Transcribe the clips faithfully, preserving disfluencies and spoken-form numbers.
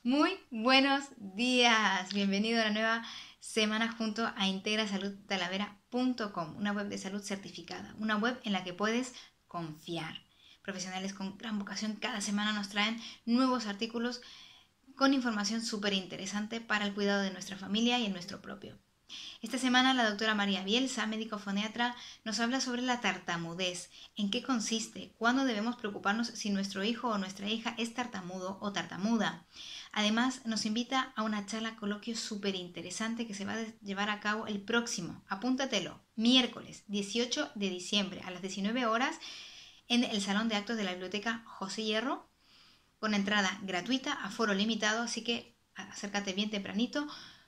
Muy buenos días, bienvenido a la nueva semana junto a integra salud talavera punto com, una web de salud certificada, una web en la que puedes confiar. Profesionales con gran vocación cada semana nos traen nuevos artículos con información súper interesante para el cuidado de nuestra familia y el nuestro propio. Esta semana la doctora María Bielsa, médico foniatra, nos habla sobre la tartamudez, en qué consiste, cuándo debemos preocuparnos si nuestro hijo o nuestra hija es tartamudo o tartamuda. Además, nos invita a una charla coloquio súper interesante que se va a llevar a cabo el próximo, apúntatelo, miércoles dieciocho de diciembre a las diecinueve horas en el Salón de Actos de la Biblioteca José Hierro, con entrada gratuita, aforo limitado, así que acércate bien tempranito.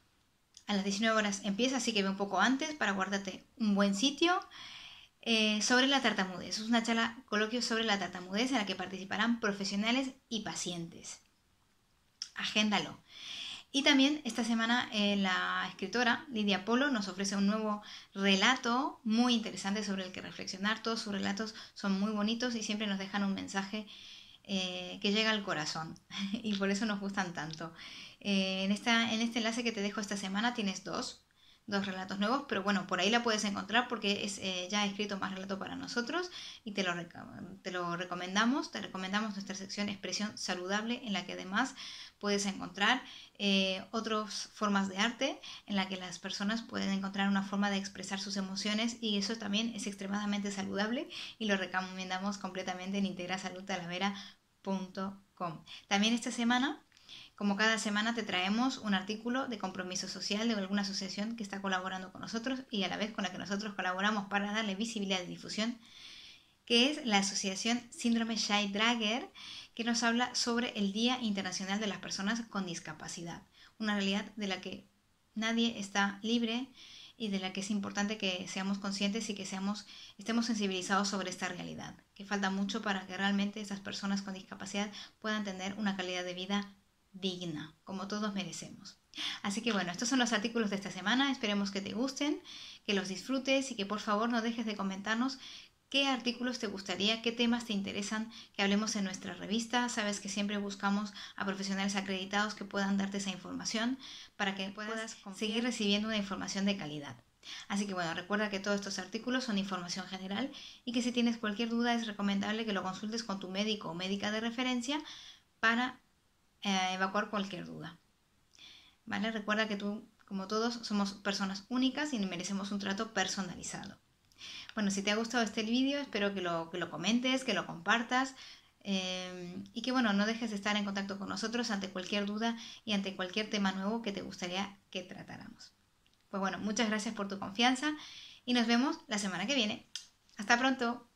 A las diecinueve horas empieza, así que ve un poco antes para guardarte un buen sitio. Eh, sobre la tartamudez, es una charla coloquio sobre la tartamudez en la que participarán profesionales y pacientes. Agéndalo. Y también esta semana eh, la escritora Lidia Polo nos ofrece un nuevo relato muy interesante sobre el que reflexionar. Todos sus relatos son muy bonitos y siempre nos dejan un mensaje eh, que llega al corazón y por eso nos gustan tanto. Eh, en, esta, en este enlace que te dejo esta semana tienes dos, dos relatos nuevos, pero bueno, por ahí la puedes encontrar porque es, eh, ya he escrito más relato para nosotros y te lo, te lo recomendamos. Te recomendamos nuestra sección Expresión Saludable, en la que además puedes encontrar eh, otras formas de arte en la que las personas pueden encontrar una forma de expresar sus emociones, y eso también es extremadamente saludable y lo recomendamos completamente en integra salud talavera punto com. También esta semana, como cada semana, te traemos un artículo de compromiso social de alguna asociación que está colaborando con nosotros y a la vez con la que nosotros colaboramos para darle visibilidad y difusión, que es la asociación Síndrome Shay-Drager, que nos habla sobre el Día Internacional de las Personas con Discapacidad, una realidad de la que nadie está libre y de la que es importante que seamos conscientes y que seamos, estemos sensibilizados sobre esta realidad, que falta mucho para que realmente estas personas con discapacidad puedan tener una calidad de vida digna, como todos merecemos. Así que bueno, estos son los artículos de esta semana, esperemos que te gusten, que los disfrutes y que por favor no dejes de comentarnos qué artículos te gustaría, qué temas te interesan que hablemos en nuestra revista. Sabes que siempre buscamos a profesionales acreditados que puedan darte esa información para que puedas seguir recibiendo una información de calidad. Así que bueno, recuerda que todos estos artículos son información general y que si tienes cualquier duda es recomendable que lo consultes con tu médico o médica de referencia para eh, evacuar cualquier duda. ¿Vale? Recuerda que tú, como todos, somos personas únicas y merecemos un trato personalizado. Bueno, si te ha gustado este vídeo, espero que lo, que lo comentes, que lo compartas eh, y que bueno, no dejes de estar en contacto con nosotros ante cualquier duda y ante cualquier tema nuevo que te gustaría que tratáramos. Pues bueno, muchas gracias por tu confianza y nos vemos la semana que viene. ¡Hasta pronto!